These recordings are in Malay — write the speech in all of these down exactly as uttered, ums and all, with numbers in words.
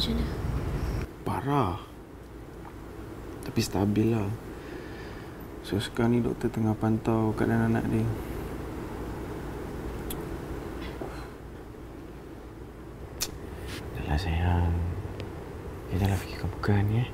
macam mana? Parah. Tapi stabil lah. So sekarang ni doktor tengah pantau keadaan anak dia. Dahlah sayang. Dia janganlah fikirkan bukan ya.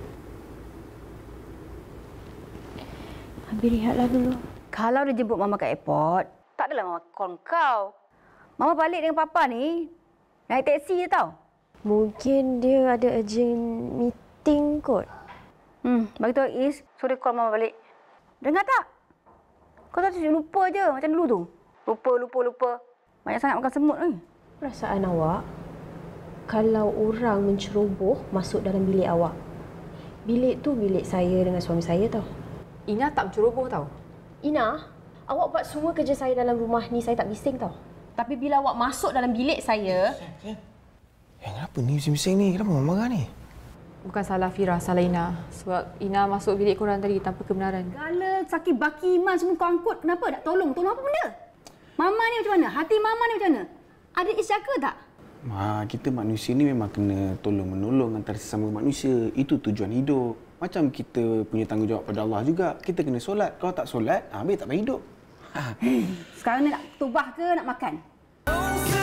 Habis rehatlah dulu. Kalau dia jemput Mama kat airport, tak adalah Mama call kau. Mama balik dengan Papa ni, naik teksi je tau. Mungkin dia ada urgent meeting kot. Hmm, bagi tahu Is, suruh dia call Mama balik. Dengar tak? Kau tak lupa je macam dulu tu. Lupa, lupa, lupa. Banyak sangat makan semut ni. Perasaan awak, kalau orang menceroboh masuk dalam bilik awak, bilik tu bilik saya dengan suami saya tau. Ina tak menceroboh tau. Ina, awak buat semua kerja saya dalam rumah ni, saya tak bising tau. Tapi bila awak masuk dalam bilik saya... Eh, kenapa ni bising-bising ni? Kenapa Mama marah ni? Bukan salah Fira, salah Ina. Sebab Ina masuk bilik korang tadi tanpa kebenaran. Gala, sakit baki iman semua kau angkut. Kenapa? Tak tolong. Tolong apa benda? Mama ni macam mana? Hati Mama ni macam mana? Ada Is jaga tak? Ma, kita manusia ni memang kena tolong-menolong antara sesama manusia. Itu tujuan hidup. Macam kita punya tanggungjawab pada Allah juga. Kita kena solat. Kalau tak solat, habis tak payah hidup. Sekarang ni nak tubah ke nak makan?